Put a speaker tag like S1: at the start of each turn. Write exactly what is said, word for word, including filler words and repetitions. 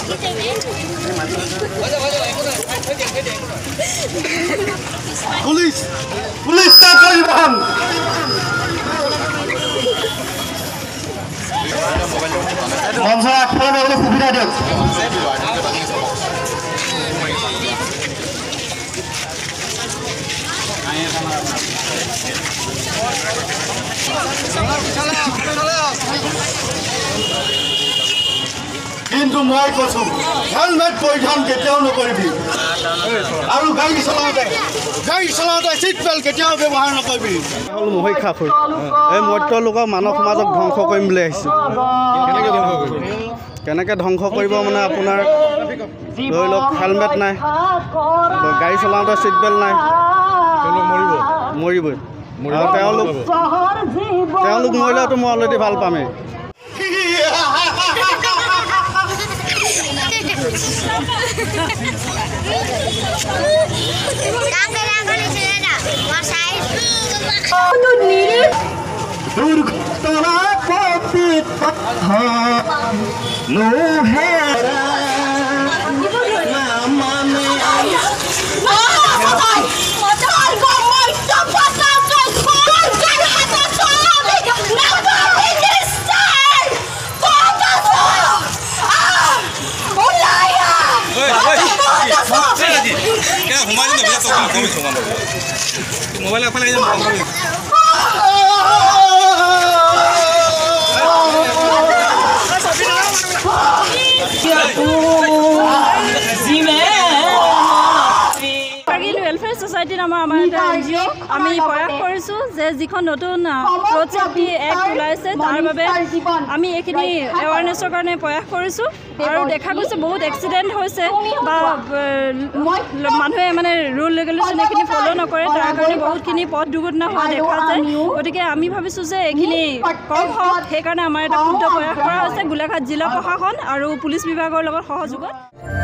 S1: Police police তা পরিবহন মঞ্চ আগফালে অলপ সুবিধা দিয়ক কিন্তু মই কৈছোঁ হেলমেট পৰিধান কেতিয়াও নকৰিবি আৰু গাড়ী চলাওঁতে গাড়ী চলাওঁতে চিট বেল্ট কেতিয়াও ব্যৱহাৰ নকৰিবি হ'ল মহি খাফুৰ এই মধ্য লোকৰ মানৱ সমাজক ধ্বংস কৰিম বুলি আহিছোঁ কেনেকৈ ধ্বংস কৰিব কেনেকৈ ধ্বংস কৰিব মানে আপোনাৰ ধৰি লওক হেলমেট নাই গাড়ী চলাওঁতে চিট বেল্ট নাই মৰিব মৰিবই আৰু তেওঁলোক তেওঁলোক মৰিলেতো মই অলৰেডি ভাল পামেই দুর্ঘটনা পতিত নোহেরা মানে মোবাইল এফালে
S2: वेलफेयर सोसाइटी नाम आम एन जी ओ आम प्रयास करूँ जे जी नतुन रोड सेफ्टी एक्ट ऊल्स तार आम ये एवारनेसर कारण प्रयास करूँ और देखा गई बहुत एक्सीडेंट मानुहे मानने रूल रेगुलेशन ये फलो नकरे तार कारण बहुतखिनि पथ दुर्घटना हुआ देखा जाए गति के आम भाविशो ये कम हक সেইকাৰণে आम क्षुद्र प्रयास गोलाघाट जिला प्रशासन और पुलिस विभागर सहयोग।